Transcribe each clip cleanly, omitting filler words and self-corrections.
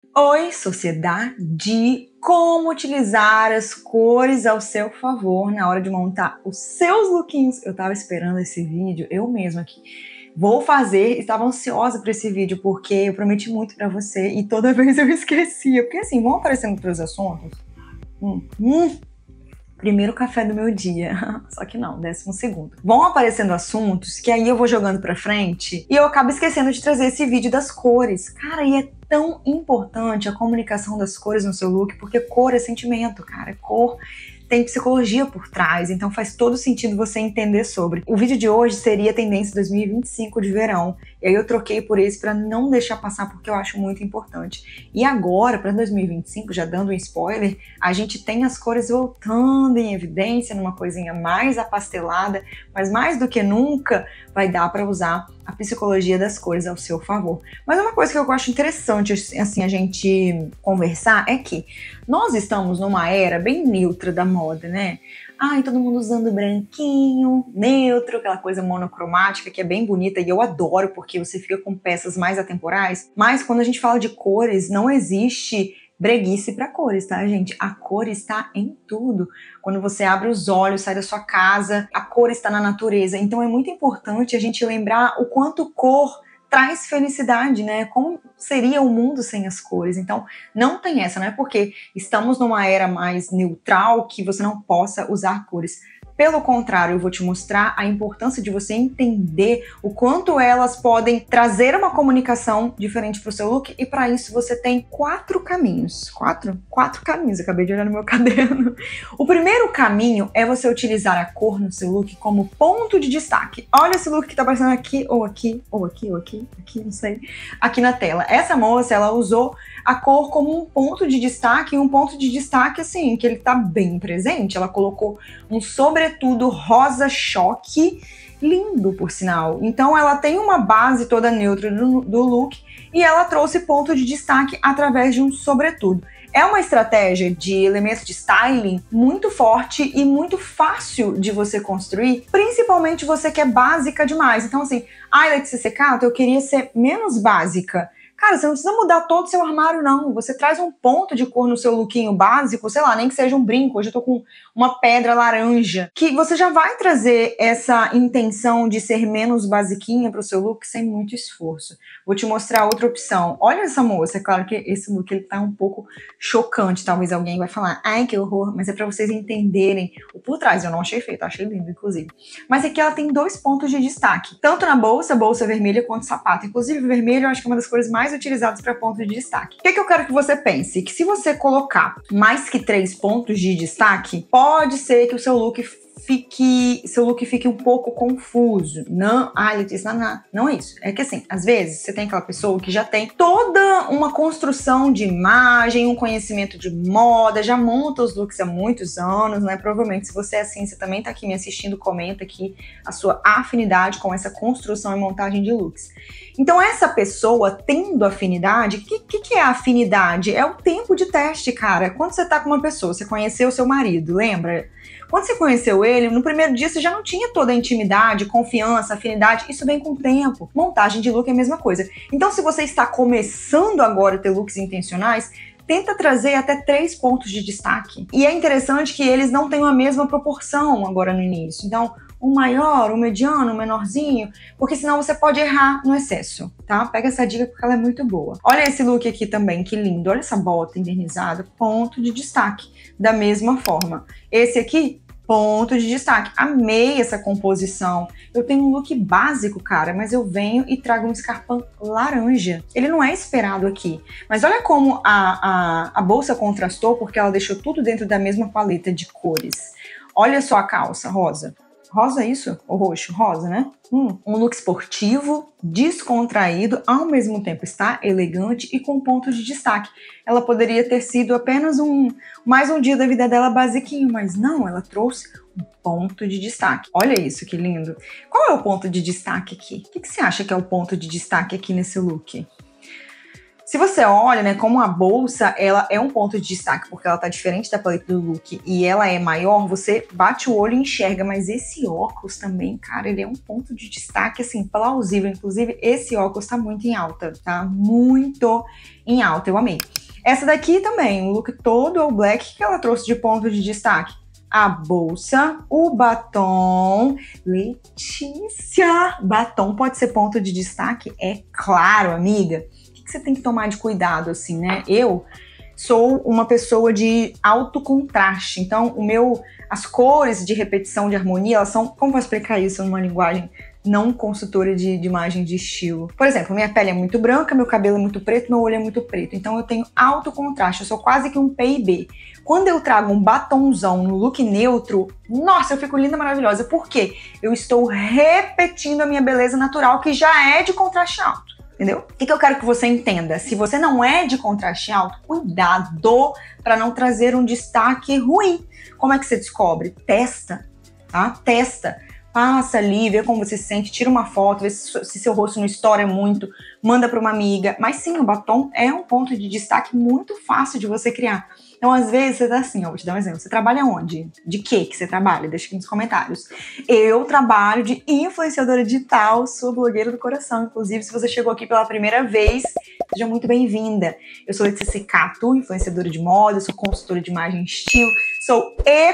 Oi, sociedade! Como utilizar as cores ao seu favor na hora de montar os seus lookinhos. Eu tava esperando esse vídeo, eu mesma aqui. Vou fazer, estava ansiosa para esse vídeo, porque eu prometi muito para você e toda vez eu esquecia. Porque assim, vão aparecendo outros assuntos. Primeiro café do meu dia, só que não, 12º. Vão aparecendo assuntos que aí eu vou jogando pra frente e eu acabo esquecendo de trazer esse vídeo das cores. Cara, e é tão importante a comunicação das cores no seu look, porque cor é sentimento, cara, cor tem psicologia por trás, então faz todo sentido você entender sobre. O vídeo de hoje seria a tendência 2025 de verão, e aí eu troquei por esse para não deixar passar porque eu acho muito importante. E agora, para 2025, já dando um spoiler, a gente tem as cores voltando em evidência, numa coisinha mais apastelada, mas mais do que nunca vai dar para usar a psicologia das cores ao seu favor. Mas uma coisa que eu acho interessante assim a gente conversar é que nós estamos numa era bem neutra da moda, né? Ai, todo mundo usando branquinho, neutro, aquela coisa monocromática que é bem bonita e eu adoro porque você fica com peças mais atemporais. Mas quando a gente fala de cores, não existe breguice para cores, tá, gente? A cor está em tudo. Quando você abre os olhos, sai da sua casa, a cor está na natureza. Então é muito importante a gente lembrar o quanto cor traz felicidade, né? Como seria o mundo sem as cores? Então, não tem essa, não é porque estamos numa era mais neutral que você não possa usar cores. Pelo contrário, eu vou te mostrar a importância de você entender o quanto elas podem trazer uma comunicação diferente para o seu look, e para isso você tem 4 caminhos. Quatro caminhos, acabei de olhar no meu caderno. O primeiro caminho é você utilizar a cor no seu look como ponto de destaque. Olha esse look que tá aparecendo aqui, ou aqui, ou aqui, ou aqui, não sei, aqui na tela. Essa moça, ela usou a cor como um ponto de destaque, e um ponto de destaque assim, que ele tá bem presente. Ela colocou um sobretudo rosa choque, lindo por sinal. Então ela tem uma base toda neutra do look e ela trouxe ponto de destaque através de um sobretudo. É uma estratégia de elementos de styling muito forte e muito fácil de você construir, principalmente você que é básica demais. Então assim, Letícia Secato, eu queria ser menos básica. Cara, você não precisa mudar todo o seu armário, não. Você traz um ponto de cor no seu lookinho básico, sei lá, nem que seja um brinco. Hoje eu tô com uma pedra laranja, que você já vai trazer essa intenção de ser menos basiquinha pro seu look sem muito esforço. Vou te mostrar outra opção. Olha essa moça, é claro que esse look ele tá um pouco chocante, talvez alguém vai falar, ai que horror, mas é pra vocês entenderem o por trás. Eu não achei feio, achei lindo, inclusive. Mas aqui ela tem 2 pontos de destaque, tanto na bolsa vermelha, quanto sapato. Inclusive, o vermelho eu acho que é uma das cores mais utilizadas para ponto de destaque. O que eu quero que você pense? Que se você colocar mais que 3 pontos de destaque, pode ser que o seu look fique um pouco confuso. Não, Letícia, não é isso. É que assim, às vezes você tem aquela pessoa que já tem toda uma construção de imagem, um conhecimento de moda, já monta os looks há muitos anos, né? Provavelmente, se você é assim, você também tá aqui me assistindo, comenta aqui a sua afinidade com essa construção e montagem de looks. Então, essa pessoa tendo afinidade, o que é a afinidade? É o tempo de teste, cara. Quando você tá com uma pessoa, você conheceu o seu marido, lembra? Quando você conheceu ele, no primeiro dia você já não tinha toda a intimidade, confiança, afinidade. Isso vem com o tempo. Montagem de look é a mesma coisa. Então, se você está começando agora a ter looks intencionais, tenta trazer até 3 pontos de destaque. E é interessante que eles não tenham a mesma proporção agora no início. Então, um maior, um mediano, um menorzinho, porque senão você pode errar no excesso, tá? Pega essa dica porque ela é muito boa. Olha esse look aqui também, que lindo. Olha essa bota envernizada, ponto de destaque. Da mesma forma. Esse aqui, ponto de destaque. Amei essa composição. Eu tenho um look básico, cara, mas eu venho e trago um escarpão laranja. Ele não é esperado aqui. Mas olha como a bolsa contrastou, porque ela deixou tudo dentro da mesma paleta de cores. Olha só a calça rosa. Rosa isso? Ou roxo? Rosa, né? Um look esportivo, descontraído, ao mesmo tempo está elegante e com pontos de destaque. Ela poderia ter sido apenas mais um dia da vida dela basiquinho, mas não, ela trouxe um ponto de destaque. Olha isso, que lindo. Qual é o ponto de destaque aqui? O que você acha que é o ponto de destaque aqui nesse look? Se você olha, né, como a bolsa, ela é um ponto de destaque, porque ela tá diferente da paleta do look e ela é maior, você bate o olho e enxerga, mas esse óculos também, cara, ele é um ponto de destaque, assim, plausível. Inclusive, esse óculos tá muito em alta, tá? Muito em alta, eu amei. Essa daqui também, o look todo all black, que ela trouxe de ponto de destaque? A bolsa, o batom. Letícia, batom pode ser ponto de destaque? É claro, amiga. O que você tem que tomar de cuidado, assim, né? Eu sou uma pessoa de alto contraste, então as cores de repetição, de harmonia, elas são, como eu vou explicar isso numa linguagem não consultora de imagem de estilo? Por exemplo, minha pele é muito branca, meu cabelo é muito preto, meu olho é muito preto, então eu tenho alto contraste, eu sou quase que um PIB. Quando eu trago um batonzão no look neutro, nossa, eu fico linda, maravilhosa. Por quê? Eu estou repetindo a minha beleza natural, que já é de contraste alto. Entendeu? O que eu quero que você entenda? Se você não é de contraste alto, cuidado para não trazer um destaque ruim. Como é que você descobre? Testa, tá? Testa. Passa ali, vê como você se sente, tira uma foto, vê se seu rosto não estoura muito, manda para uma amiga. Mas sim, o batom é um ponto de destaque muito fácil de você criar. Então, às vezes, você tá assim, ó, vou te dar um exemplo. Você trabalha onde? De que você trabalha? Deixa aqui nos comentários. Eu trabalho de influenciadora digital, sou blogueira do coração. Inclusive, se você chegou aqui pela primeira vez, seja muito bem-vinda. Eu sou Letícia Secato, influenciadora de moda, sou consultora de imagem e estilo, sou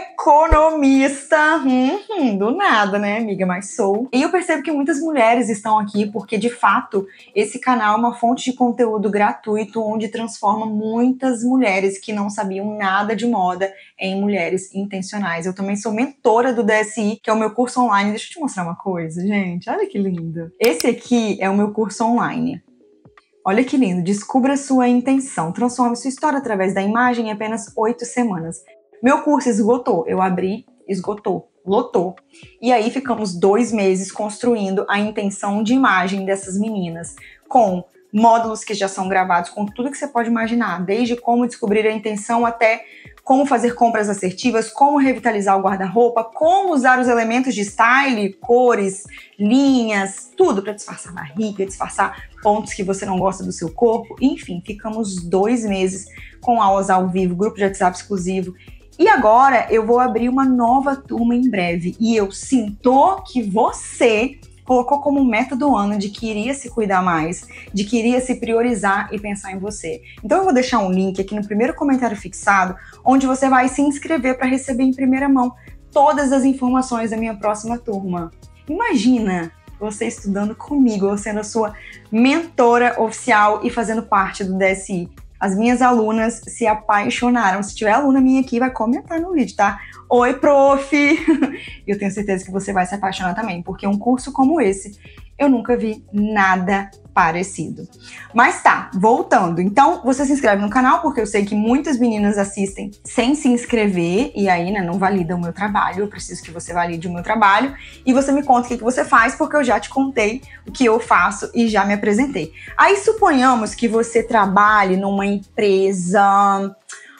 economista. Do nada, né, amiga? Mas sou. E eu percebo que muitas mulheres estão aqui porque, de fato, esse canal é uma fonte de conteúdo gratuito onde transforma muitas mulheres que não sabiam nada de moda em mulheres intencionais. Eu também sou mentora do DSI, que é o meu curso online. Deixa eu te mostrar uma coisa, gente. Olha que lindo. Esse aqui é o meu curso online. Olha que lindo. Descubra sua intenção. Transforme sua história através da imagem em apenas 8 semanas. Meu curso esgotou. Eu abri, esgotou. Lotou. E aí ficamos 2 meses construindo a intenção de imagem dessas meninas, com módulos que já são gravados, com tudo que você pode imaginar, desde como descobrir a intenção até como fazer compras assertivas, como revitalizar o guarda-roupa, como usar os elementos de style, cores, linhas, tudo para disfarçar barriga, disfarçar pontos que você não gosta do seu corpo. Enfim, ficamos 2 meses com aulas ao vivo, grupo de WhatsApp exclusivo. E agora eu vou abrir uma nova turma em breve. E eu sinto que você colocou como meta do ano de que iria se cuidar mais, de que iria se priorizar e pensar em você. Então eu vou deixar um link aqui no primeiro comentário fixado, onde você vai se inscrever para receber em primeira mão todas as informações da minha próxima turma. Imagina você estudando comigo, eu sendo a sua mentora oficial e fazendo parte do DSI. As minhas alunas se apaixonaram. Se tiver aluna minha aqui, vai comentar no vídeo, tá? Oi, prof! Eu tenho certeza que você vai se apaixonar também, porque um curso como esse, eu nunca vi nada parecido. Mas tá, voltando. Então, você se inscreve no canal, porque eu sei que muitas meninas assistem sem se inscrever, e aí, né, não valida o meu trabalho. Eu preciso que você valide o meu trabalho. E você me conta o que você faz, porque eu já te contei o que eu faço e já me apresentei. Aí, suponhamos que você trabalhe numa empresa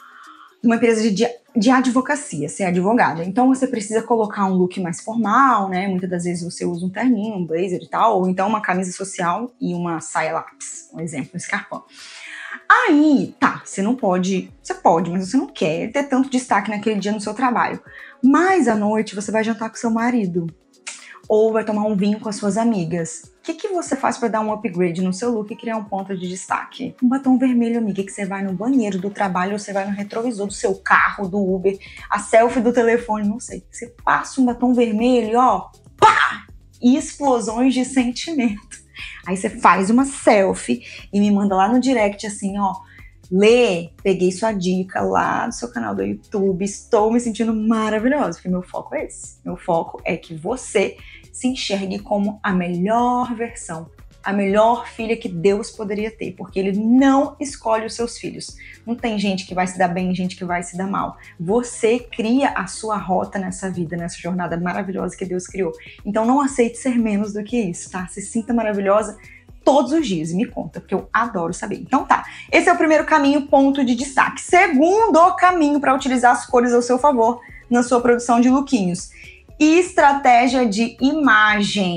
de advocacia, ser advogada. Então você precisa colocar um look mais formal, né? Muitas das vezes você usa um terninho, um blazer e tal, ou então uma camisa social e uma saia lápis, um exemplo, um escarpão. Aí, tá, você pode, mas você não quer ter tanto destaque naquele dia no seu trabalho. Mas à noite você vai jantar com seu marido, ou vai tomar um vinho com as suas amigas. O que você faz para dar um upgrade no seu look e criar um ponto de destaque? Um batom vermelho, amiga, que você vai no banheiro do trabalho, ou você vai no retrovisor do seu carro, do Uber, a selfie do telefone, não sei. Você passa um batom vermelho, ó, pá! E explosões de sentimento. Aí você faz uma selfie e me manda lá no direct assim, ó, Lê, peguei sua dica lá do seu canal do YouTube, estou me sentindo maravilhosa, porque meu foco é esse. Meu foco é que você se enxergue como a melhor versão, a melhor filha que Deus poderia ter, porque Ele não escolhe os seus filhos. Não tem gente que vai se dar bem, gente que vai se dar mal. Você cria a sua rota nessa vida, nessa jornada maravilhosa que Deus criou. Então não aceite ser menos do que isso, tá? Se sinta maravilhosa todos os dias, me conta, porque eu adoro saber. Então tá, esse é o primeiro caminho, ponto de destaque. Segundo caminho para utilizar as cores ao seu favor na sua produção de lookinhos. Estratégia de imagem.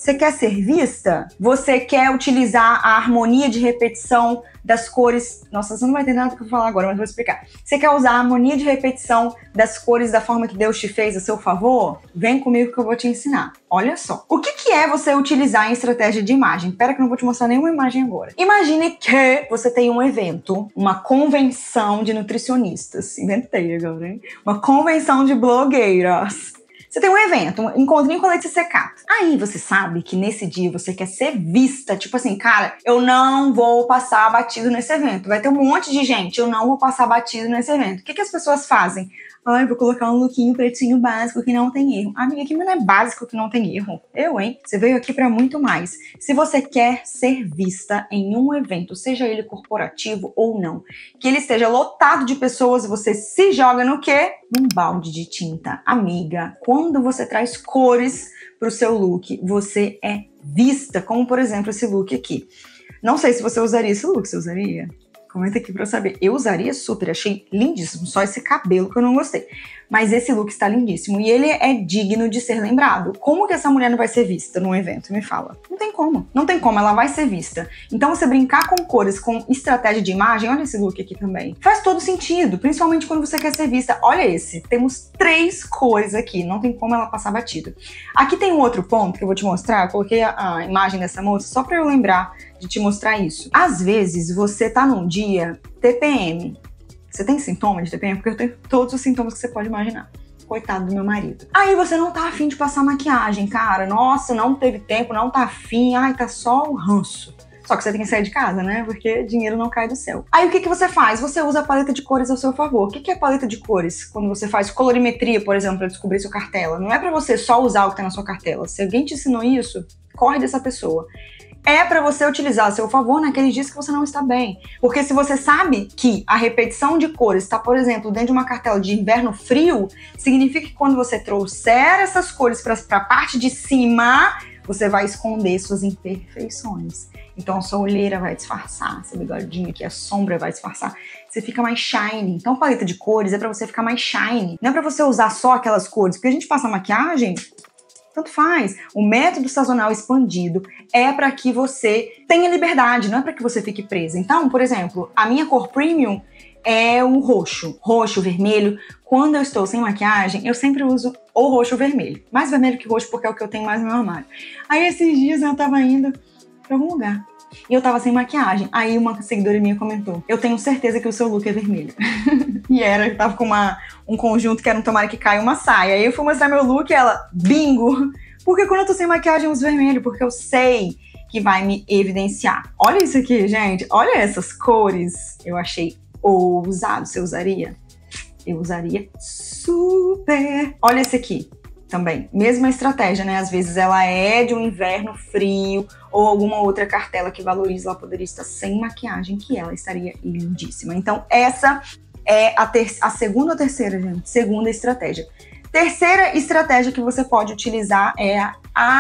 Você quer ser vista? Você quer utilizar a harmonia de repetição das cores... Nossa, você não vai entender nada do que eu vou falar agora, mas vou explicar. Você quer usar a harmonia de repetição das cores da forma que Deus te fez a seu favor? Vem comigo que eu vou te ensinar. Olha só. O que é você utilizar em estratégia de imagem? Pera que eu não vou te mostrar nenhuma imagem agora. Imagine que você tem um evento, uma convenção de nutricionistas. Inventei agora, hein? Uma convenção de blogueiras. Você tem um evento, um encontrinho com Letícia Secato. Aí você sabe que nesse dia você quer ser vista. Tipo assim, cara, eu não vou passar batido nesse evento. Vai ter um monte de gente, eu não vou passar batido nesse evento. O que as pessoas fazem? Ai, vou colocar um lookinho pretinho básico que não tem erro. Amiga, que não é básico que não tem erro. Eu, hein? Você veio aqui pra muito mais. Se você quer ser vista em um evento, seja ele corporativo ou não, que ele esteja lotado de pessoas, você se joga no quê? Num balde de tinta. Amiga, quando você traz cores pro seu look, você é vista. Como, por exemplo, esse look aqui. Não sei se você usaria esse look. Você usaria? Comenta aqui pra eu saber. Eu usaria super, achei lindíssimo. Só esse cabelo que eu não gostei. Mas esse look está lindíssimo. E ele é digno de ser lembrado. Como que essa mulher não vai ser vista num evento? Me fala. Não tem como. Não tem como, ela vai ser vista. Então você brincar com cores, com estratégia de imagem, olha esse look aqui também. Faz todo sentido, principalmente quando você quer ser vista. Olha esse. Temos 3 cores aqui. Não tem como ela passar batida. Aqui tem um outro ponto que eu vou te mostrar. Eu coloquei a imagem dessa moça só pra eu lembrar de te mostrar isso. Às vezes você tá num dia TPM. Você tem sintoma de TPM? Porque eu tenho todos os sintomas que você pode imaginar. Coitado do meu marido. Aí você não tá afim de passar maquiagem, cara. Nossa, não teve tempo, não tá afim. Ai, tá só o ranço. Só que você tem que sair de casa, né? Porque dinheiro não cai do céu. Aí o que você faz? Você usa a paleta de cores ao seu favor. O que é paleta de cores? Quando você faz colorimetria, por exemplo, pra descobrir sua cartela. Não é pra você só usar o que tá na sua cartela. Se alguém te ensinou isso, corre dessa pessoa. É para você utilizar a seu favor naqueles dias que você não está bem. Porque se você sabe que a repetição de cores está, por exemplo, dentro de uma cartela de inverno frio, significa que quando você trouxer essas cores para a parte de cima, você vai esconder suas imperfeições. Então a sua olheira vai disfarçar, seu bigodinho aqui, a sombra vai disfarçar. Você fica mais shiny. Então a paleta de cores é para você ficar mais shiny. Não é para você usar só aquelas cores, porque a gente passa maquiagem... Tanto faz. O método sazonal expandido é para que você tenha liberdade, não é para que você fique presa. Então, por exemplo, a minha cor premium é o roxo. Roxo, vermelho. Quando eu estou sem maquiagem, eu sempre uso ou roxo ou vermelho. Mais vermelho que roxo porque é o que eu tenho mais no meu armário. Aí esses dias eu tava indo pra algum lugar. E eu tava sem maquiagem. Aí uma seguidora minha comentou: eu tenho certeza que o seu look é vermelho. E eu tava com um conjunto que era um tomara que caia uma saia. Aí eu fui mostrar meu look e ela, bingo! Porque quando eu tô sem maquiagem eu uso vermelho, porque eu sei que vai me evidenciar. Olha isso aqui, gente. Olha essas cores. Eu achei ousado. Você usaria? Eu usaria super. Olha esse aqui. Também, mesma estratégia, né? Às vezes ela é de um inverno frio ou alguma outra cartela que valoriza, ela poderia estar sem maquiagem, que ela estaria lindíssima. Então essa é a segunda ou terceira, gente? Segunda estratégia. Terceira estratégia que você pode utilizar é a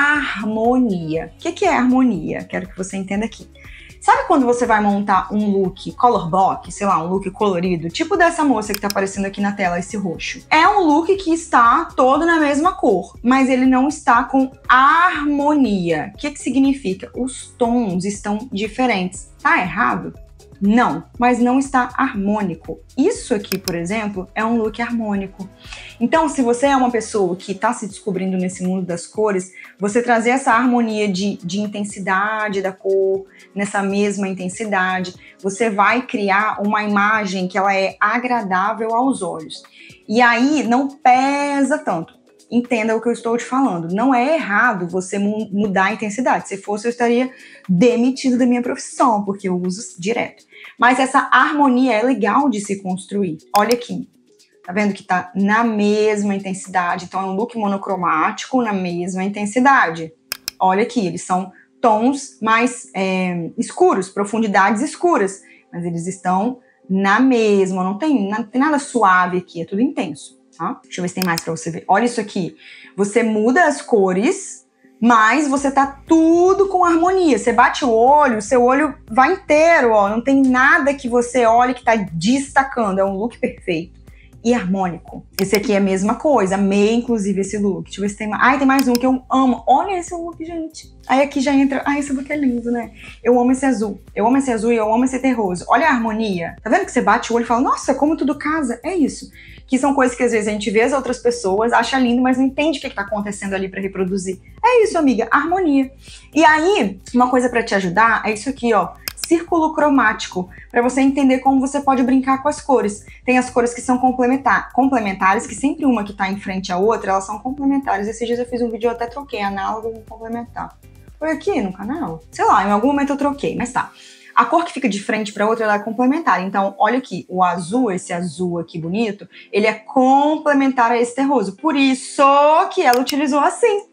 harmonia. O que é harmonia? Quero que você entenda aqui. Sabe quando você vai montar um look color block, sei lá, um look colorido, tipo dessa moça que tá aparecendo aqui na tela, esse roxo? É um look que está todo na mesma cor, mas ele não está com harmonia. O que significa? Os tons estão diferentes. Tá errado? Não, mas não está harmônico. Isso aqui, por exemplo, é um look harmônico. Então, se você é uma pessoa que está se descobrindo nesse mundo das cores, você trazer essa harmonia de intensidade da cor, nessa mesma intensidade, você vai criar uma imagem que ela é agradável aos olhos. E aí não pesa tanto. Entenda o que eu estou te falando. Não é errado você mudar a intensidade. Se fosse, eu estaria demitido da minha profissão, porque eu uso direto. Mas essa harmonia é legal de se construir. Olha aqui. Tá vendo que tá na mesma intensidade? Então é um look monocromático na mesma intensidade. Olha aqui, eles são tons mais escuros, profundidades escuras. Mas eles estão na mesma, não tem nada suave aqui, é tudo intenso. Tá? Deixa eu ver se tem mais pra você ver. Olha isso aqui. Você muda as cores, mas você tá tudo com harmonia. Você bate o olho, seu olho vai inteiro, ó. Não tem nada que você olhe que tá destacando. É um look perfeito. e harmônico. Esse aqui é a mesma coisa, amei inclusive esse look. Deixa eu ver se tem mais. Ai, tem mais um que eu amo. Olha esse look, gente. Aí aqui já entra... Ai, esse look é lindo, né? Eu amo esse azul. Eu amo esse azul e eu amo esse terroso. Olha a harmonia. Tá vendo que você bate o olho e fala, nossa, como tudo casa? É isso. Que são coisas que às vezes a gente vê as outras pessoas, acha lindo, mas não entende o que tá acontecendo ali pra reproduzir. É isso, amiga, harmonia. E aí, uma coisa pra te ajudar é isso aqui, ó. Círculo cromático, para você entender como você pode brincar com as cores. Tem as cores que são complementares, que sempre uma que tá em frente à outra, elas são complementares. Esses dias eu fiz um vídeo, eu até troquei análogo com complementar. Foi aqui no canal? Sei lá, em algum momento eu troquei, mas tá. A cor que fica de frente para outra, ela é complementar. Então, olha aqui, o azul, esse azul aqui bonito, ele é complementar a esse terroso. Por isso que ela utilizou assim.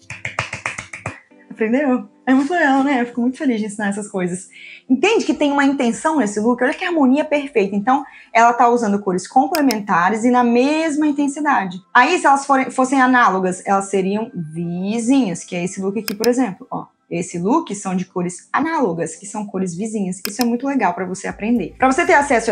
Aprendeu? É muito legal, né? Eu fico muito feliz de ensinar essas coisas. Entende que tem uma intenção nesse look? Olha que harmonia perfeita. Então, ela tá usando cores complementares e na mesma intensidade. Aí, se elas fossem análogas, elas seriam vizinhas, que é esse look aqui, por exemplo. Ó, esse look são de cores análogas, que são cores vizinhas. Isso é muito legal para você aprender. Para você ter acesso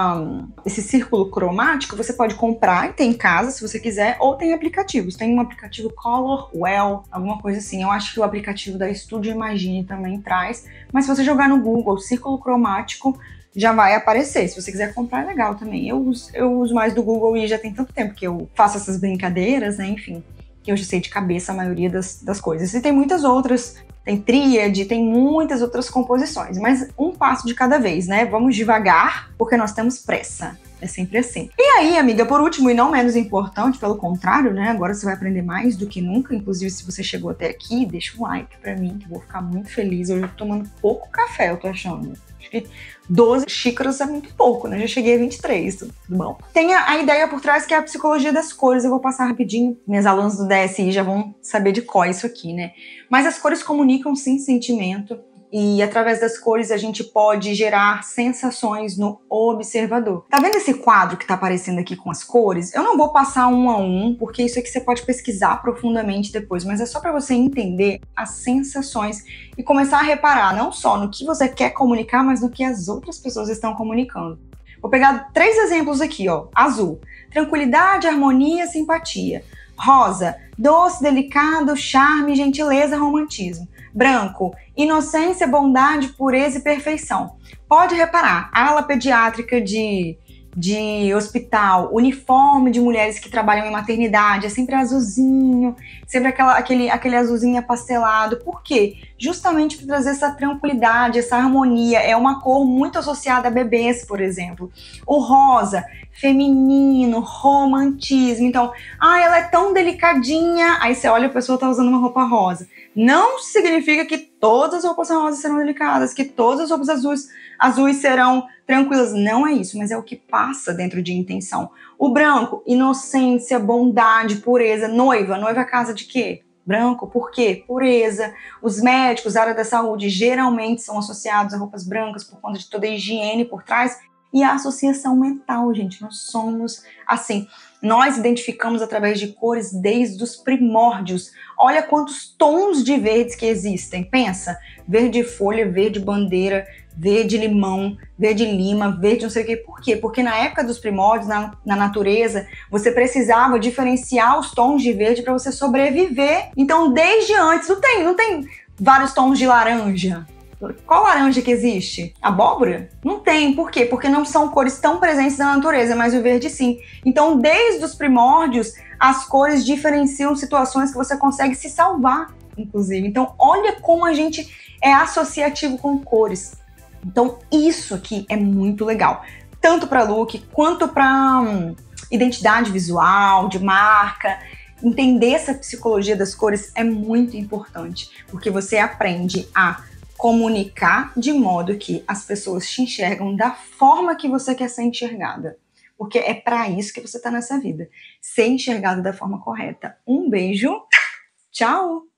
a esse círculo cromático, você pode comprar e ter em casa, se você quiser, ou tem aplicativos. Tem um aplicativo Colorwell, alguma coisa assim. Eu acho que o aplicativo da Studio Imagine também traz. Mas se você jogar no Google, círculo cromático, já vai aparecer. Se você quiser comprar, é legal também. Eu uso mais do Google e já tem tanto tempo que eu faço essas brincadeiras, né? Enfim, que eu já sei de cabeça a maioria das coisas. E tem muitas outras. Tem tríade, tem muitas outras composições, mas um passo de cada vez, né? Vamos devagar, porque nós temos pressa. É sempre assim. E aí, amiga, por último e não menos importante, pelo contrário, né? Agora você vai aprender mais do que nunca. Inclusive, se você chegou até aqui, deixa um like pra mim, que eu vou ficar muito feliz. Eu já tô tomando pouco café, eu tô achando. Acho que 12 xícaras é muito pouco, né? Já cheguei a 23, tudo bom? Tem a ideia por trás que é a psicologia das cores. Eu vou passar rapidinho. Minhas alunas do DSI já vão saber de qual é isso aqui, né? Mas as cores comunicam, sim, sentimento. E através das cores a gente pode gerar sensações no observador. Tá vendo esse quadro que tá aparecendo aqui com as cores? Eu não vou passar um a um, porque isso aqui você pode pesquisar profundamente depois, mas é só para você entender as sensações e começar a reparar não só no que você quer comunicar, mas no que as outras pessoas estão comunicando. Vou pegar 3 exemplos aqui, ó. Azul, tranquilidade, harmonia, simpatia. Rosa, doce, delicado, charme, gentileza, romantismo. Branco, inocência, bondade, pureza e perfeição. Pode reparar, ala pediátrica de hospital, uniforme de mulheres que trabalham em maternidade, é sempre azulzinho, sempre aquele azulzinho apastelado. Por quê? Justamente para trazer essa tranquilidade, essa harmonia. É uma cor muito associada a bebês, por exemplo. O rosa, feminino, romantismo. Então, ela é tão delicadinha. Aí você olha, a pessoa tá usando uma roupa rosa. Não significa que todas as roupas rosas serão delicadas, que todas as roupas azuis serão tranquilas. Não é isso, mas é o que passa dentro de intenção. O branco, inocência, bondade, pureza. Noiva é casa de quê? Branco, por quê? Pureza. Os médicos, a área da saúde, geralmente são associados a roupas brancas por conta de toda a higiene por trás. E a associação mental, gente, nós somos assim. Nós identificamos através de cores desde os primórdios. Olha quantos tons de verdes que existem. Pensa, verde folha, verde bandeira, verde limão, verde lima, verde não sei o quê. Por quê? Porque na época dos primórdios, na natureza, você precisava diferenciar os tons de verde para você sobreviver. Então, desde antes, não tem vários tons de laranja. Qual laranja que existe? Abóbora? Não tem. Por quê? Porque não são cores tão presentes na natureza, mas o verde sim. Então, desde os primórdios, as cores diferenciam situações que você consegue se salvar, inclusive. Então, olha como a gente é associativo com cores. Então, isso aqui é muito legal. Tanto para look, quanto para identidade visual, de marca. Entender essa psicologia das cores é muito importante, porque você aprende a comunicar de modo que as pessoas te enxergam da forma que você quer ser enxergada. Porque é para isso que você está nessa vida. Ser enxergado da forma correta. Um beijo. Tchau!